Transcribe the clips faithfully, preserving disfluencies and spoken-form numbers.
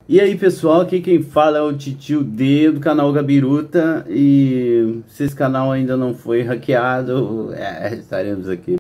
E aí pessoal, aqui quem fala é o Titio D do canal Gabiruta. E se esse canal ainda não foi hackeado, é, estaremos aqui.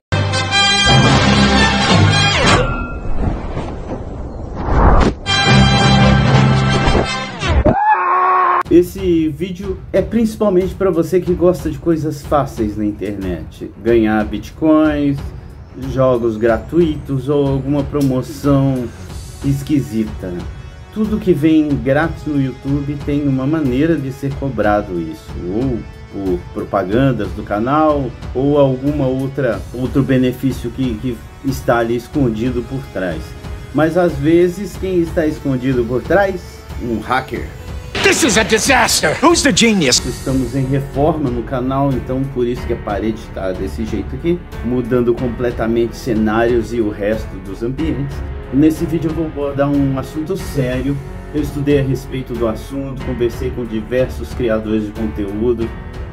Esse vídeo é principalmente para você que gosta de coisas fáceis na internet. Ganhar bitcoins, jogos gratuitos ou alguma promoção esquisita. Tudo que vem grátis no YouTube tem uma maneira de ser cobrado isso, ou por propagandas do canal, ou alguma outra outro benefício que, que está ali escondido por trás. Mas às vezes quem está escondido por trás? Um hacker. This is a disaster. Who's the genius? Estamos em reforma no canal, então por isso que a parede está desse jeito aqui, mudando completamente cenários e o resto dos ambientes. Nesse vídeo eu vou abordar um assunto sério. Eu estudei a respeito do assunto, conversei com diversos criadores de conteúdo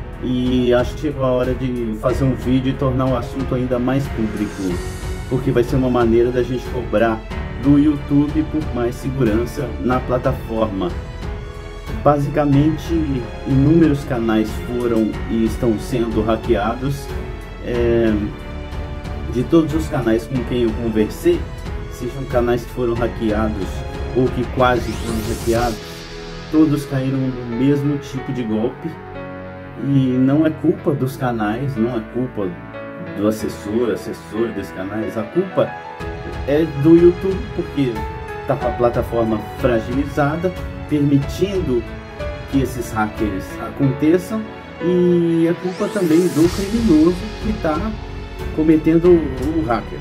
e acho que chegou a hora de fazer um vídeo e tornar o assunto ainda mais público, porque vai ser uma maneira da gente cobrar do YouTube por mais segurança na plataforma. Basicamente, inúmeros canais foram e estão sendo hackeados. É, de todos os canais com quem eu conversei, sejam canais que foram hackeados ou que quase foram hackeados, todos caíram no mesmo tipo de golpe. E não é culpa dos canais, não é culpa do assessor, assessor desses canais. A culpa é do YouTube, porque está com a plataforma fragilizada, permitindo que esses hackers aconteçam, e a culpa também do criminoso que está cometendo o hacker.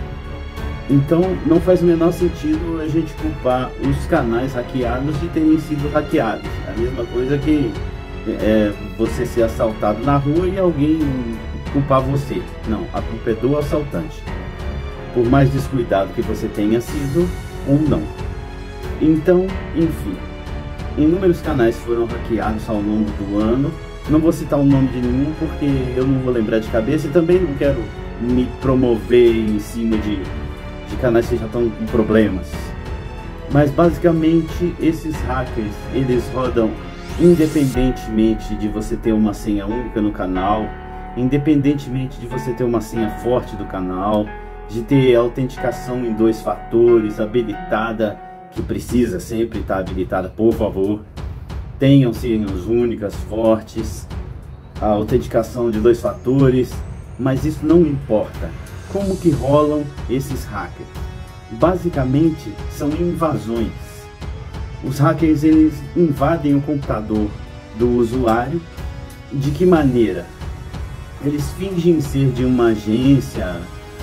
Então não faz o menor sentido a gente culpar os canais hackeados de terem sido hackeados. A mesma coisa que é, você ser assaltado na rua e alguém culpar você. Não, a culpa é do assaltante, por mais descuidado que você tenha sido ou não. Então, enfim, inúmeros canais foram hackeados ao longo do ano. Não vou citar o nome de nenhum porque eu não vou lembrar de cabeça, e também não quero me promover em cima de, de canais que já estão com problemas. Mas basicamente esses hackers, eles rodam independentemente de você ter uma senha única no canal, independentemente de você ter uma senha forte do canal, de ter autenticação em dois fatores habilitada, que precisa sempre estar habilitada, por favor. Tenham senhas únicas, fortes, a autenticação de dois fatores, mas isso não importa. Como que rolam esses hackers? Basicamente são invasões. Os hackers, eles invadem o computador do usuário. De que maneira? Eles fingem ser de uma agência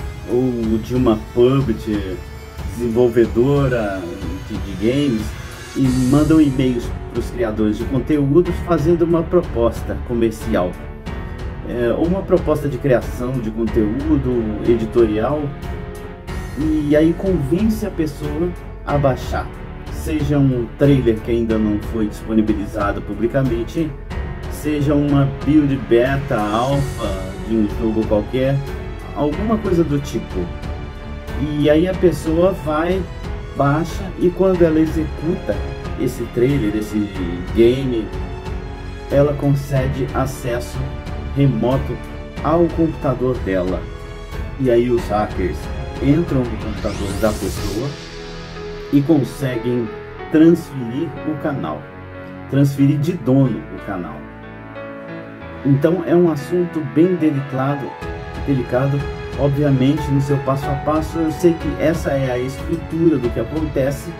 ou de uma publisher, desenvolvedora de, de games, e mandam e-mails para os criadores de conteúdos fazendo uma proposta comercial, é, ou uma proposta de criação de conteúdo editorial, e aí convence a pessoa a baixar, seja um trailer que ainda não foi disponibilizado publicamente, seja uma build beta, alpha de um jogo qualquer, alguma coisa do tipo. E aí a pessoa vai, baixa, e quando ela executa esse trailer, esse game, ela concede acesso remoto ao computador dela. E aí os hackers entram no computador da pessoa e conseguem transferir o canal, transferir de dono o canal. Então é um assunto bem delicado, delicado. Obviamente, no seu passo a passo, eu sei que essa é a estrutura do que acontece,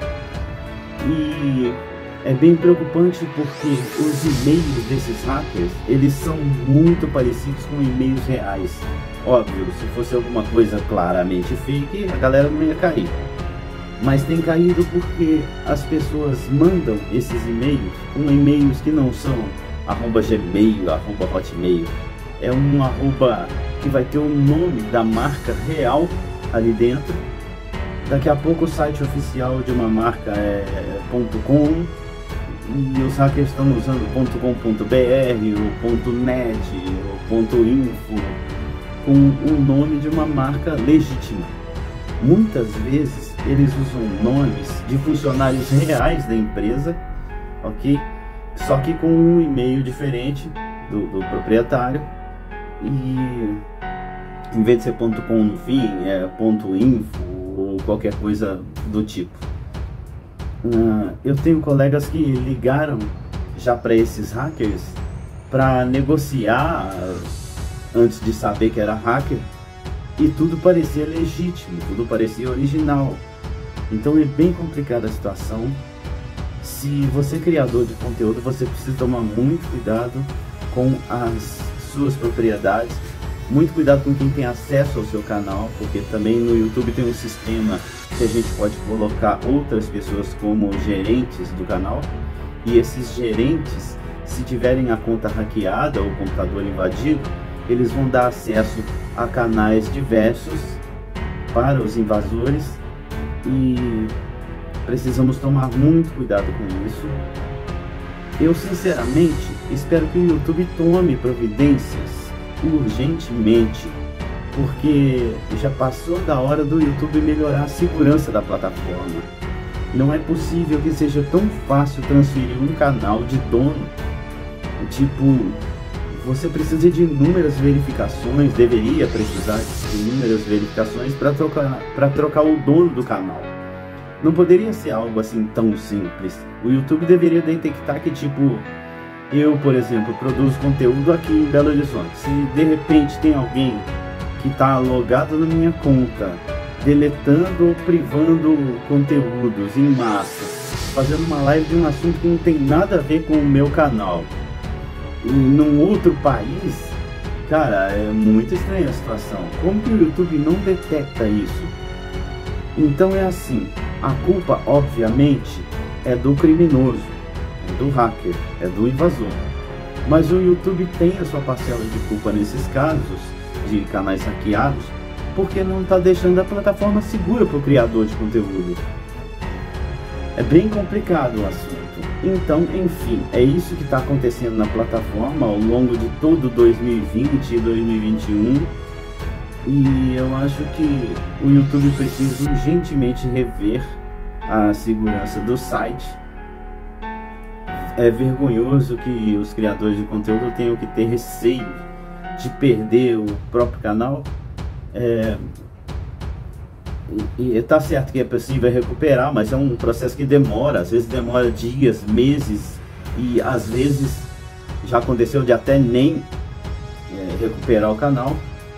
e é bem preocupante porque os e-mails desses hackers, eles são muito parecidos com e-mails reais. Óbvio, se fosse alguma coisa claramente fake, a galera não ia cair. Mas tem caído porque as pessoas mandam esses e-mails com e-mails que não são arroba gmail, arroba hotmail. É um arroba que vai ter o nome da marca real ali dentro. Daqui a pouco o site oficial de uma marca é .com, e os hackers estão usando .com.br, ou .net, ou .info, com o nome de uma marca legítima. Muitas vezes eles usam nomes de funcionários reais da empresa, ok? Só que com um e-mail diferente do, do proprietário, e em vez de ser .com no fim, é .info ou qualquer coisa do tipo. Uh, eu tenho colegas que ligaram já para esses hackers para negociar antes de saber que era hacker, e tudo parecia legítimo, tudo parecia original. Então é bem complicada a situação. Se você é criador de conteúdo, você precisa tomar muito cuidado com as suas propriedades, muito cuidado com quem tem acesso ao seu canal, porque também no YouTube tem um sistema que a gente pode colocar outras pessoas como gerentes do canal, e esses gerentes, se tiverem a conta hackeada ou o computador invadido, eles vão dar acesso a canais diversos para os invasores, e precisamos tomar muito cuidado com isso. Eu sinceramente espero que o YouTube tome providências urgentemente, porque já passou da hora do YouTube melhorar a segurança da plataforma. Não é possível que seja tão fácil transferir um canal de dono. Tipo, você precisa de inúmeras verificações, deveria precisar de inúmeras verificações para trocar, para trocar o dono do canal. Não poderia ser algo assim tão simples. O YouTube deveria detectar que, tipo, eu, por exemplo, produzo conteúdo aqui em Belo Horizonte. Se de repente tem alguém que está logado na minha conta, deletando ou privando conteúdos em massa, fazendo uma live de um assunto que não tem nada a ver com o meu canal, e num outro país, cara, é muito estranha a situação. Como que o YouTube não detecta isso? Então é assim, a culpa obviamente é do criminoso, é do hacker, é do invasor. Mas o YouTube tem a sua parcela de culpa nesses casos de canais hackeados, porque não está deixando a plataforma segura para o criador de conteúdo. É bem complicado o assunto. Então, enfim, é isso que está acontecendo na plataforma ao longo de todo dois mil e vinte e dois mil e vinte e um. E eu acho que o YouTube precisa urgentemente rever a segurança do site. É vergonhoso que os criadores de conteúdo tenham que ter receio de perder o próprio canal. É... E, e tá certo que é possível recuperar, mas é um processo que demora, às vezes demora dias, meses, e às vezes já aconteceu de até nem é, recuperar o canal.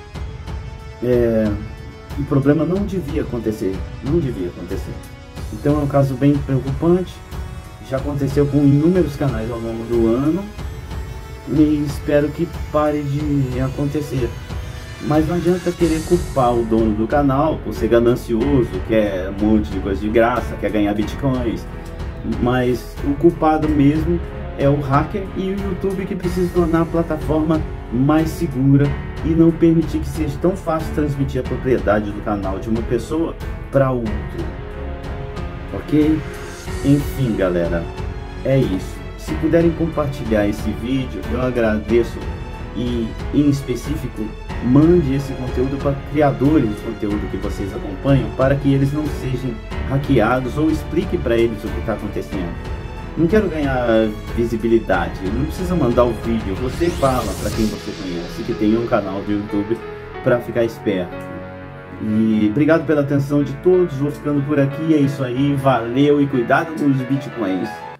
É, o problema não devia acontecer, não devia acontecer. Então é um caso bem preocupante, já aconteceu com inúmeros canais ao longo do ano, e espero que pare de acontecer. Mas não adianta querer culpar o dono do canal por ser ganancioso, quer um monte de coisa de graça, quer ganhar bitcoins. Mas o culpado mesmo é o hacker e o YouTube, que precisa tornar a plataforma mais segura e não permitir que seja tão fácil transmitir a propriedade do canal de uma pessoa para outra. Ok? Enfim, galera, é isso. Se puderem compartilhar esse vídeo, eu agradeço. E em específico, mande esse conteúdo para criadores de conteúdo que vocês acompanham, para que eles não sejam hackeados, ou explique para eles o que está acontecendo. Não quero ganhar visibilidade, não precisa mandar o vídeo, você fala para quem você conhece que tem um canal do YouTube para ficar esperto. E obrigado pela atenção de todos, vou ficando por aqui, é isso aí, valeu e cuidado com os bitcoins.